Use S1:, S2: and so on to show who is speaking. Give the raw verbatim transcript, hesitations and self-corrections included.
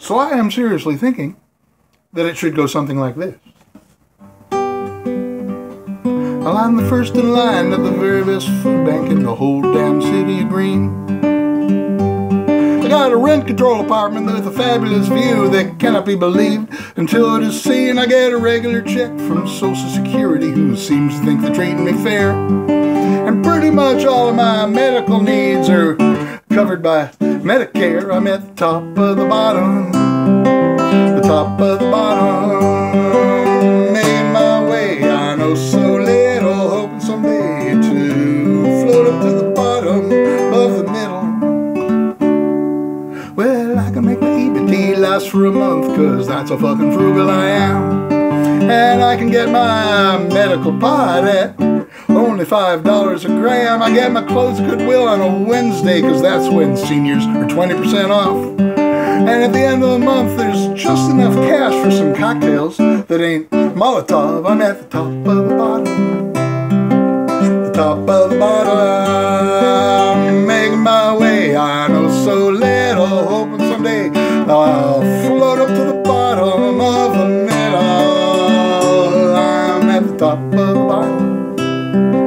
S1: So I am seriously thinking that it should go something like this. Well, I'm the first in line at the very best food bank in the whole damn city of Green. I got a rent control apartment with a fabulous view that cannot be believed until it is seen. I get a regular check from Social Security, who seems to think they're treating me fair. And pretty much all of my medical needs are covered by Medicare. I'm at the top of the bottom, the top of the bottom, making my way. I know so little, hoping someday to float up to the bottom of the middle. Well, I can make my E B T last for a month, cause that's how fucking frugal I am. And I can get my medical pot at only five dollars a gram. I get my clothes at Goodwill on a Wednesday, cause that's when seniors are twenty percent off. And at the end of the month, there's just enough cash for some cocktails that ain't Molotov. I'm at the top of the bottom, the top of the bottom, making my way. I know so little, hoping someday I'll float up to the bottom of the middle. I'm at the top of the bottom.